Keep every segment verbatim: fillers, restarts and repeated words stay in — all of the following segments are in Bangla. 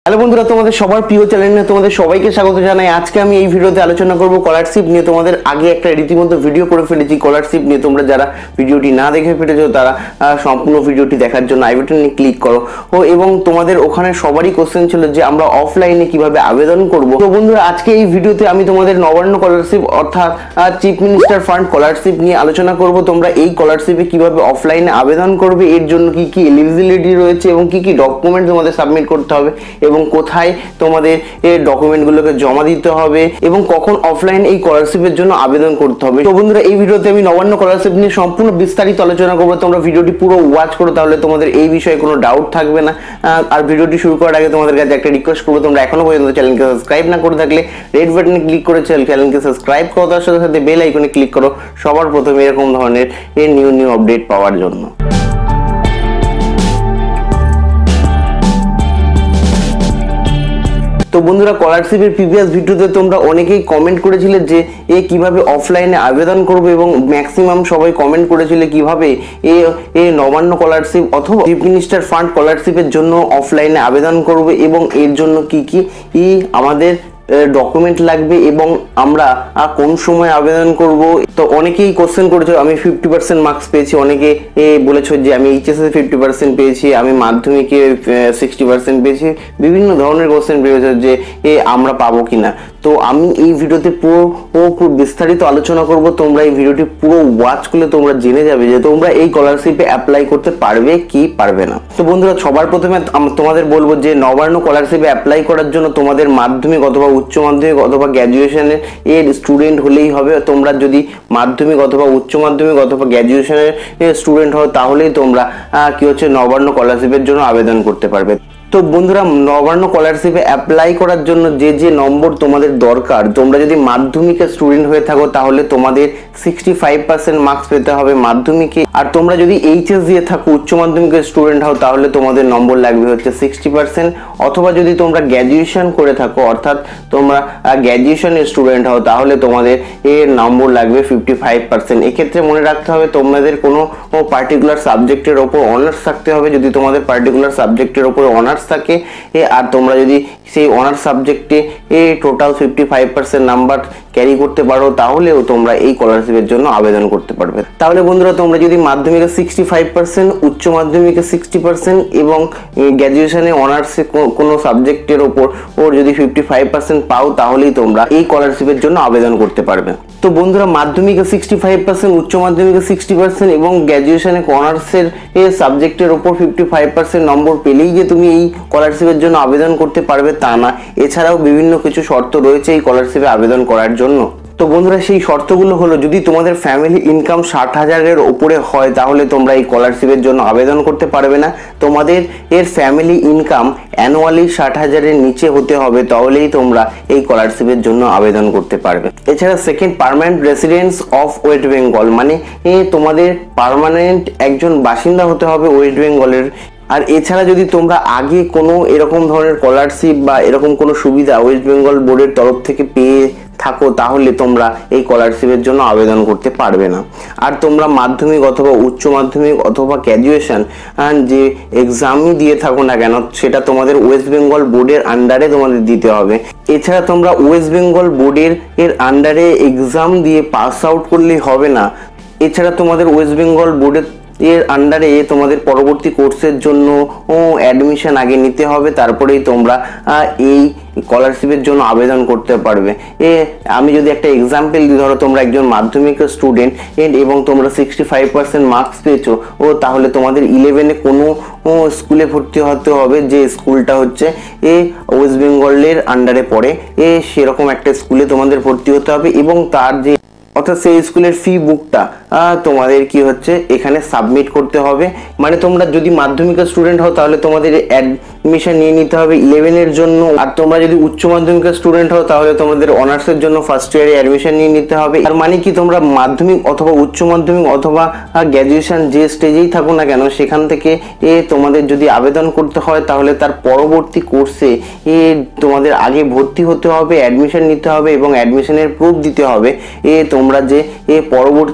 হ্যালো বন্ধুরা, তোমাদের সবার প্রিয় চ্যানেলে তোমাদের সবাইকে স্বাগত জানাই। আজকে আমি এই ভিডিওতে আলোচনা করব স্কলারশিপ নিয়ে। তোমাদের আগে একটা রীতিমতো ভিডিও করে ফেলেছি স্কলারশিপ নিয়ে। তোমরা যারা ভিডিওটি না দেখে ফেলেছো তারা সম্পূর্ণ ভিডিওটি দেখার জন্য আই বাটনে ক্লিক করো। ও এবং তোমাদের ওখানে সবারই কোশ্চেন ছিল যে আমরা অফলাইনে কিভাবে আবেদন করব। তো বন্ধুরা, আজকে এই ভিডিওতে আমি তোমাদের নবান্ন স্কলারশিপ অর্থাৎ চিফ মিনিস্টার ফান্ড স্কলারশিপ নিয়ে আলোচনা করব। তোমরা এই স্কলারশিপে কিভাবে অফলাইনে আবেদন করবে, এর জন্য কি কি এলিজিবিলিটি রয়েছে এবং কি কি ডকুমেন্ট তোমাদের সাবমিট করতে হবে এবং কোথায় তোমাদের এই ডকুমেন্টগুলোকে জমা দিতে হবে এবং কখন অফলাইন এই স্কলারশিপের জন্য আবেদন করতে হবে। তো বন্ধুরা, এই ভিডিওতে আমি নবান্ন স্কলারশিপ নিয়ে সম্পূর্ণ বিস্তারিত আলোচনা করবো। তোমরা ভিডিওটি পুরো ওয়াচ করো, তাহলে তোমাদের এই বিষয়ে কোনো ডাউট থাকবে না। আর ভিডিওটি শুরু করার আগে তোমাদের কাছে একটা রিকোয়েস্ট করবো, তোমরা এখনো পর্যন্ত চ্যানেলকে সাবস্ক্রাইব না করে থাকলে রেড বাটনে ক্লিক করে চ্যানেলকে সাবস্ক্রাইব করো, তার সাথে সাথে বেল আইকনে ক্লিক করো সবার প্রথমে এরকম ধরনের এই নিউ নিউ আপডেট পাওয়ার জন্য। তো বন্ধুরা, স্কলারশিপের প্রিভিয়াস ভিডিওতে তোমরা অনেকেই কমেন্ট করেছিলে যে এ কিভাবে অফলাইনে আবেদন করবে এবং ম্যাক্সিমাম সবাই কমেন্ট করেছিলে কিভাবে এ এ নবান্ন স্কলারশিপ অথবা চিফ মিনিস্টার ফান্ড স্কলারশিপের জন্য অফলাইনে আবেদন করবে এবং এর জন্য কি কি ই আমাদের ডকুমেন্ট লাগবে এবং আমরা কোন সময় আবেদন করব। তো অনেকেই কোশ্চেন করেছো, আমি ফিফটি পার্সেন্ট মার্কস পেয়েছি, অনেকে বলেছো যে আমি এইচএসে ফিফটি পার্সেন্ট পেয়েছি, আমি মাধ্যমিকে সিক্সটি পার্সেন্ট পেয়েছি, বিভিন্ন ধরনের কোশ্চেন পেয়েছো যে এ আমরা পাবো কিনা। তো আমি এই ভিডিওতে পুরো পুরো বিস্তারিত আলোচনা করব। তোমরা এই ভিডিওটি পুরো ওয়াচ করলে তোমরা জেনে যাবে যে তোমরা এই স্কলারশিপে অ্যাপ্লাই করতে পারবে কি পারবে না। তো বন্ধুরা, সবার প্রথমে তোমাদের বলবো যে নবান্ন স্কলারশিপে অ্যাপ্লাই করার জন্য তোমাদের মাধ্যমিক অথবা উচ্চ মাধ্যমিক অথবা গ্র্যাজুয়েশনের এর স্টুডেন্ট হলেই হবে। তোমরা যদি মাধ্যমিক অথবা উচ্চ মাধ্যমিক অথবা গ্র্যাজুয়েশনের স্টুডেন্ট হও তাহলেই তোমরা কি হচ্ছে নবান্ন স্কলারশিপের জন্য আবেদন করতে পারবে। তো বন্ধুরা, নবান্ন স্কলারশিপে অ্যাপ্লাই করার জন্য যে যে নম্বর তোমাদের দরকার, তোমরা যদি মাধ্যমিকের স্টুডেন্ট হয়ে থাকো তাহলে তোমাদের সিক্সটি ফাইভ পার্সেন্ট মার্কস পেতে হবে মাধ্যমিকে। আর তোমরা যদি এইচএস দিয়ে থাকো উচ্চ মাধ্যমিকের স্টুডেন্ট হও তাহলে তোমাদের নম্বর লাগবে হচ্ছে সিক্সটি পার্সেন্ট। অথবা যদি তোমরা গ্র্যাজুয়েশন করে থাকো অর্থাৎ তোমরা গ্র্যাজুয়েশনের স্টুডেন্ট হও তাহলে তোমাদের এর নম্বর লাগবে ফিফটি ফাইভ পার্সেন্ট। এক্ষেত্রে মনে রাখতে হবে তোমাদের কোনো পার্টিকুলার সাবজেক্টের ওপর অনার্স থাকতে হবে। যদি তোমাদের পার্টিকুলার সাবজেক্টের ওপর অনার্স থাকে আর তোমরা যদি সেই অনার্স সাবজেক্টে এ total fifty five percent number carry করতে পারো তাহলেও তোমরা এই স্কলারশিপের জন্য আবেদন করতে পারবে। তাহলে বন্ধুরা, তোমরা যদি মাধ্যমিকে সিক্সটি ফাইভ পার্সেন্ট, উচ্চ মাধ্যমিকে সিক্সটি পার্সেন্ট এবং গ্র্যাজুয়েশনে অনার্সে কোনো সাবজেক্টের ওপর ওর যদি ফিফটি ফাইভ পার্সেন্ট পাও তাহলেই তোমরা এই স্কলারশিপের জন্য আবেদন করতে পারবে। তো বন্ধুরা, মাধ্যমিকে সিক্সটি ফাইভ পার্সেন্ট, উচ্চ মাধ্যমিকে সিক্সটি পার্সেন্ট এবং গ্র্যাজুয়েশনে অনার্সের সাবজেক্টের ওপর ফিফটি ফাইভ পার্সেন্ট নম্বর পেলেই যে তুমি এই স্কলারশিপের জন্য আবেদন করতে পারবে তা না। এছাড়াও বিভিন্ন কিছু শর্ত রয়েছে এই স্কলারশিপে আবেদন করার জন্য। তো বন্ধুরা, সেই শর্তগুলো হলো, যদি তোমাদের ফ্যামিলি ইনকাম ষাট হাজারের ওপরে হয় তাহলে তোমরা এই স্কলারশিপের জন্য আবেদন করতে পারবে না। তোমাদের এর ফ্যামিলি ইনকাম অ্যানুয়ালি ষাট হাজারের নিচে হতে হবে, তাহলেই তোমরা এই স্কলারশিপের জন্য আবেদন করতে পারবে। এছাড়া second, permanent residence of West Bengal, মানে এ তোমাদের পার্মানেন্ট একজন বাসিন্দা হতে হবে ওয়েস্ট বেঙ্গলের। আর এছাড়া যদি তোমরা আগে কোনো এরকম ধরনের স্কলারশিপ বা এরকম কোনো সুবিধা ওয়েস্ট বেঙ্গল বোর্ডের তরফ থেকে পেয়ে থাকো তাহলে তোমরা এই স্কলারশিপের জন্য আবেদন করতে পারবে না। আর তোমরা মাধ্যমিক অথবা উচ্চ মাধ্যমিক অথবা গ্র্যাজুয়েশন যে এক্সামই দিয়ে থাকো না কেন সেটা তোমাদের ওয়েস্ট বেঙ্গল বোর্ডের আন্ডারে তোমাদের দিতে হবে। এছাড়া তোমরা ওয়েস্ট বেঙ্গল বোর্ডের এর আন্ডারে এক্সাম দিয়ে পাস আউট করলেই হবে না। এছাড়া তোমাদের ওয়েস্ট বেঙ্গল বোর্ডের এর আন্ডারে তোমাদের পরবর্তী কোর্সের জন্য অ্যাডমিশন আগে নিতে হবে, তারপরেই তোমরা এই স্কলারশিপের জন্য আবেদন করতে পারবে। এ আমি যদি একটা এক্সাম্পল দিই, ধরো তোমরা একজন মাধ্যমিকের স্টুডেন্ট এবং তোমরা সিক্সটি ফাইভ পার্সেন্ট মার্কস পেয়েছো ও তাহলে তোমাদের ইলেভেনে কোনো স্কুলে ভর্তি হতে হবে যে স্কুলটা হচ্ছে এ ওয়েস্ট বেঙ্গলের আন্ডারে পড়ে। এ সেরকম একটা স্কুলে তোমাদের ভর্তি হতে হবে এবং তার যে অর্থাৎ সেই স্কুলের ফি বুকটা তোমাদের কি হচ্ছে এখানে সাবমিট করতে হবে। মানে তোমরা যদি মাধ্যমিকের স্টুডেন্ট হও তাহলে তোমাদের অ্যাডমিশন নিয়ে নিতে হবে ইলেভেনের জন্য। আর তোমরা যদি উচ্চ মাধ্যমিকের স্টুডেন্ট হও তাহলে তোমাদের অনার্সের জন্য ফার্স্ট ইয়ারে অ্যাডমিশন নিয়ে নিতে হবে। আর মানে কি, তোমরা মাধ্যমিক অথবা উচ্চ মাধ্যমিক অথবা গ্র্যাজুয়েশন যে স্টেজেই থাকো না কেন সেখান থেকে এ তোমাদের যদি আবেদন করতে হয় তাহলে তার পরবর্তী কোর্সে এ তোমাদের আগে ভর্তি হতে হবে, অ্যাডমিশন নিতে হবে এবং অ্যাডমিশনের প্রুফ দিতে হবে। এ তোমরা যে এ পরবর্তী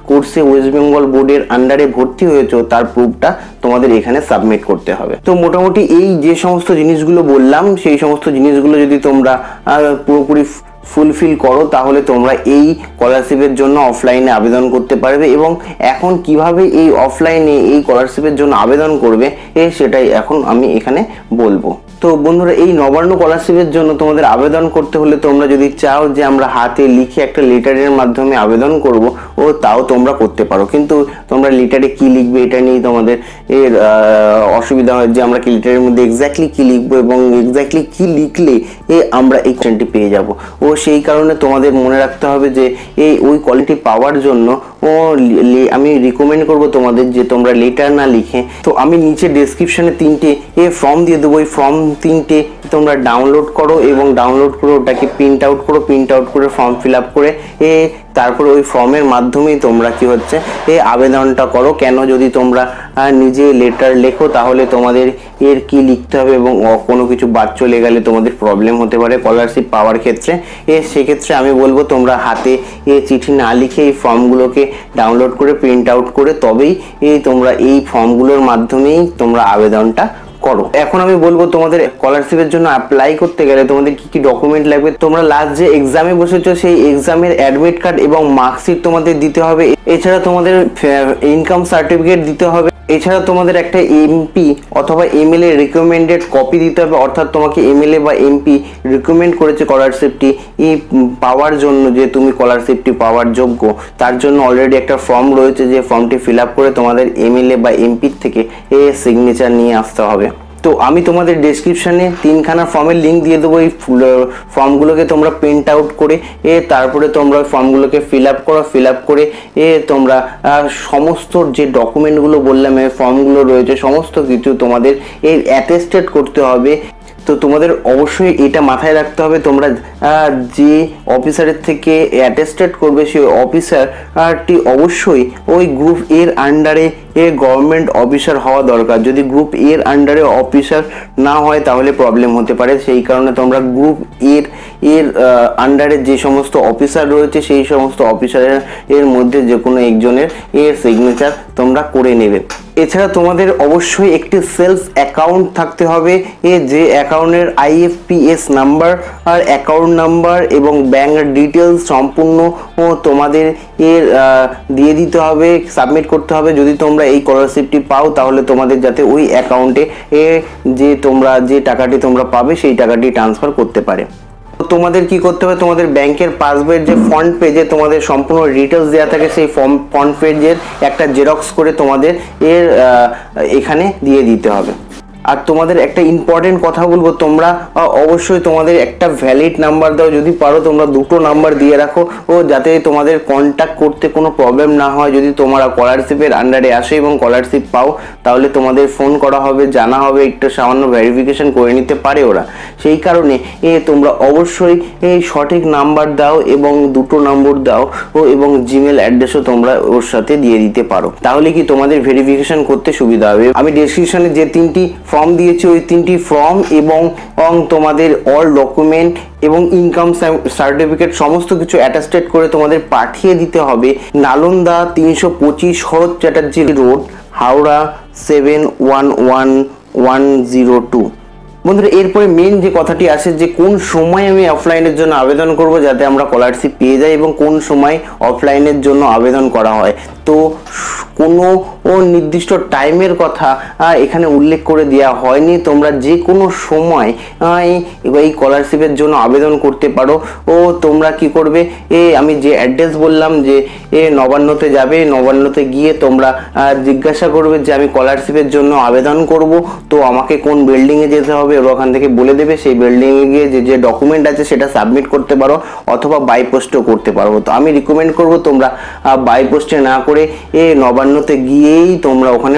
কোর্সে ওয়েস্ট বেঙ্গল বোর্ডের আন্ডারে ভর্তি হয়েছো তার প্রুফটা তোমাদের এখানে সাবমিট করতে হবে। তো মোটামুটি এই যে সমস্ত জিনিসগুলো বললাম সেই সমস্ত জিনিসগুলো যদি তোমরা পুরোপুরি ফুলফিল করো তাহলে তোমরা এই স্কলারশিপের জন্য অফলাইনে আবেদন করতে পারবে। এবং এখন কিভাবে এই অফলাইনে এই স্কলারশিপের জন্য আবেদন করবে এ সেটাই এখন আমি এখানে বলবো। তো বন্ধুরা, এই নবান্ন স্কলারশিপের জন্য তোমাদের আবেদন করতে হলে তোমরা যদি চাও যে আমরা হাতে লিখে একটা লেটারের মাধ্যমে আবেদন করব, ও তাও তোমরা করতে পারো। কিন্তু তোমরা লেটারে কি লিখবে এটা নিয়ে তোমাদের এর অসুবিধা হয় যে আমরা কি লেটারের মধ্যে এক্স্যাক্টলি কি লিখবো এবং এক্স্যাক্টলি কি লিখলে এ আমরা এই কোয়েশ্চেনটি পেয়ে যাব। ও সেই কারণে তোমাদের মনে রাখতে হবে যে এই ওই কোয়ালিটি পাওয়ার জন্য ও আমি রিকমেন্ড করব তোমাদের যে তোমরা লেটার না লিখে, তো আমি নিচে ডেসক্রিপশনে তিনটে এ ফর্ম দিয়ে দেবো। ওই ফর্ম তিনটে তোমরা ডাউনলোড করো এবং ডাউনলোড করে ওটাকে প্রিন্ট আউট করো, প্রিন্ট আউট করে ফর্ম ফিল আপ করে এ তারপরে ওই ফর্মের মাধ্যমেই তোমরা কি হচ্ছে এই আবেদনটা করো। কেন যদি তোমরা নিজে লেটার লেখো তাহলে তোমাদের এর কি লিখতে হবে এবং কোনো কিছু বাদ চলে গেলে তোমাদের প্রবলেম হতে পারে স্কলারশিপ পাওয়ার ক্ষেত্রে। এ সেক্ষেত্রে আমি বলবো তোমরা হাতে এ চিঠি না লিখে এই ফর্মগুলোকে ডাউনলোড করে প্রিন্ট আউট করে তবেই এই তোমরা এই ফর্মগুলোর মাধ্যমেই তোমরা আবেদনটা করো। এখন আমি বলবো তোমাদের স্কলারশিপের জন্য অ্যাপ্লাই করতে গেলে তোমাদের কি কি ডকুমেন্ট লাগবে। তোমরা লাস্ট যে এক্সামে বসেছো সেই এক্সামের অ্যাডমিট কার্ড এবং মার্কশিট তোমাদের দিতে হবে। এছাড়া তোমাদের ইনকাম সার্টিফিকেট দিতে হবে। এছাড়া তোমাদের একটা এমপি অথবা এমএলএ রিকমেন্ডেড কপি দিতে হবে, অর্থাৎ তোমাকে এমএলএ বা এমপি রিকমেন্ড করেছে স্কলারশিপটি পাওয়ার জন্য যে তুমি স্কলারশিপটি পাওয়ার যোগ্য, তার জন্য অলরেডি একটা ফর্ম রয়েছে যে ফর্মটি ফিল আপ করে তোমাদের এমএলএ বা এমপির থেকে এ সিগনেচার নিয়ে আসতে হবে। তো আমি তোমাদের ডেসক্রিপশনে তিনখানা ফর্মের লিঙ্ক দিয়ে দেবো। এই ফর্মগুলোকে তোমরা প্রিন্ট আউট করে এ তারপরে তোমরা ফর্মগুলোকে ফিল আপ করো, ফিল আপ করে এ তোমরা সমস্ত যে ডকুমেন্টগুলো বললাম এই ফর্মগুলো রয়েছে সমস্ত কিছু তোমাদের এর অ্যাটেস্টেড করতে হবে। তো তোমাদের অবশ্যই এটা মাথায় রাখতে হবে তোমরা যে অফিসারের থেকে অ্যাটেস্টেড করবে সেই অফিসারটি অবশ্যই ওই গ্রুপ এর আন্ডারে এ গভর্নমেন্ট অফিসার হওয়া দরকার। যদি গ্রুপ এর আন্ডারে অফিসার না হয় তাহলে প্রবলেম হতে পারে। সেই কারণে তোমরা গ্রুপ এর এর আন্ডারে যে সমস্ত অফিসার রয়েছে সেই সমস্ত অফিসারের এর মধ্যে যে কোনো একজনের এর সিগনেচার তোমরা করে নেবে। এছাড়া তোমাদের অবশ্যই একটি সেলফ অ্যাকাউন্ট থাকতে হবে। এ যে অ্যাকাউন্টের আইএফপিএস নাম্বার আর অ্যাকাউন্ট নাম্বার এবং ব্যাংক ডিটেলস সম্পূর্ণ ও তোমাদের এর দিয়ে দিতে হবে, সাবমিট করতে হবে। যদি তোমরা এই স্কলারশিপটি পাও তাহলে তোমাদের যাতে ওই অ্যাকাউন্টে এ যে তোমরা যে টাকাটি তোমরা পাবে সেই টাকাটি ট্রান্সফার করতে পারে। তোমাদের কি করতে হবে, তোমাদের ব্যাংকের পাসবইয়ের যে ফ্রন্ট পেজে তোমাদের সম্পূর্ণ ডিটেলস দেওয়া থাকে সেই ফ্রন্ট পেজের একটা জেরক্স করে তোমাদের এর এখানে দিয়ে দিতে হবে। আর তোমাদের একটা ইম্পর্টেন্ট কথা বলবো, তোমরা অবশ্যই তোমাদের একটা ভ্যালিড নাম্বার দাও, যদি পারো তোমরা দুটো নাম্বার দিয়ে রাখো ও যাতে তোমাদের কন্ট্যাক্ট করতে কোনো প্রবলেম না হয়। যদি তোমরা স্কলারশিপের আন্ডারে আসো এবং স্কলারশিপ পাও তাহলে তোমাদের ফোন করা হবে, জানা হবে, একটু সামান্য ভেরিফিকেশন করে নিতে পারে ওরা। সেই কারণে এ তোমরা অবশ্যই এই সঠিক নাম্বার দাও এবং দুটো নম্বর দাও ও এবং জিমেল অ্যাড্রেসও তোমরা ওর সাথে দিয়ে দিতে পারো, তাহলে কি তোমাদের ভেরিফিকেশন করতে সুবিধা হবে। আমি ডেসক্রিপশনে যে তিনটি ফর্ম দিয়েছি ওই তিনটি ফর্ম এবং তোমাদের অল ডকুমেন্ট এবং ইনকাম সার্টিফিকেট সমস্ত কিছু অ্যাটাস্টেড করে তোমাদের পাঠিয়ে দিতে হবে নালন্দা তিনশো পঁচিশ Sarat Chatterjee road, Howrah seven one one one zero two. বন্ধুরা, এরপরে মেন যে কথাটি আসে যে কোন সময় আমি অফলাইনের জন্য আবেদন করব যাতে আমরা স্কলারশিপ পেয়ে যাই এবং কোন সময় অফলাইনের জন্য আবেদন করা হয়। তো কোনো নির্দিষ্ট টাইমের কথা এখানে উল্লেখ করে দেওয়া হয়নি। তোমরা যে কোনো সময় এই স্কলারশিপের জন্য আবেদন করতে পারো। ও তোমরা কি করবে, এ আমি যে অ্যাড্রেস বললাম যে এ নবান্নতে যাবে, নবান্নতে গিয়ে তোমরা জিজ্ঞাসা করবে যে আমি স্কলারশিপের জন্য আবেদন করব, তো আমাকে কোন বিল্ডিংয়ে যেতে হবে ওরা ওখান থেকে বলে দেবে। সেই বিল্ডিংয়ে গিয়ে যে যে ডকুমেন্ট আছে সেটা সাবমিট করতে পারো অথবা বাই পোস্টও করতে পারো। তো আমি রিকমেন্ড করব তোমরা বাই পোস্টে না করে এ নবান্নতে গিয়েই তোমরা ওখানে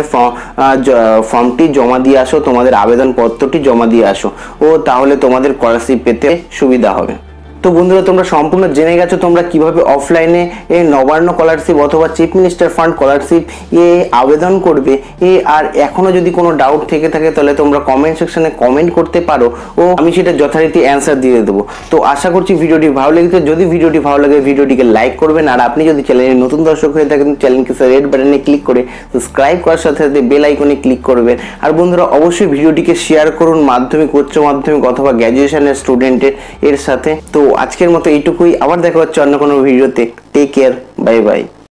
ফর্মটি জমা দিয়ে আসো, তোমাদের আবেদনপত্রটি জমা দিয়ে আসো ও তাহলে তোমাদের স্কলারশিপ পেতে সুবিধা হবে। তো বন্ধুরা তোমরা সম্পূর্ণ জেনে গেছো তোমরা কিভাবে অফলাইনে এই নবান্ন স্কলারশিপ অথবা চিফ মিনিস্টার ফান্ড স্কলারশিপ এ আবেদন করবে। এ আর এখনো যদি কোনো ডাউট থেকে থাকে তাহলে তোমরা কমেন্ট সেকশনে কমেন্ট করতে পারো ও আমি সেটা যথারীতি অ্যান্সার দিয়ে দেবো। তো আশা করছি ভিডিওটি ভালো লেগেছে। যদি ভিডিওটি ভালো লাগে ভিডিওটিকে লাইক করবেন, আর আপনি যদি চ্যানেলের নতুন দর্শক হয়ে থাকেন চ্যানেলকে রেড বাটনে ক্লিক করে সাবস্ক্রাইব করার সাথে সাথে বেল আইকনে ক্লিক করবেন। আর বন্ধুরা অবশ্যই ভিডিওটিকে শেয়ার করুন মাধ্যমিক, উচ্চ মাধ্যমিক অথবা গ্র্যাজুয়েশনের স্টুডেন্টের এর সাথে। তো আজকের মতো এইটুকুই, আবার দেখা হচ্ছে অন্য কোনো ভিডিওতে। Take care, bye by.